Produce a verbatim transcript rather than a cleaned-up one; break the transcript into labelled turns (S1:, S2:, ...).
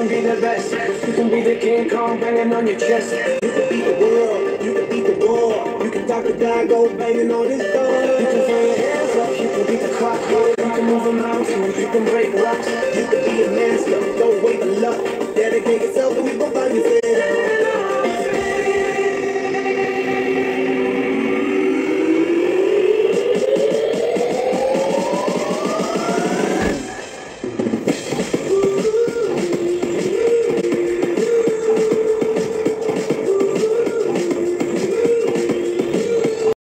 S1: be the best. You can be the King Kong banging on your chest. You can beat the world, you can beat the war. You can talk the guy, go banging on his door. You can throw your hands up, you can beat the clock. You can move a mountain, you can break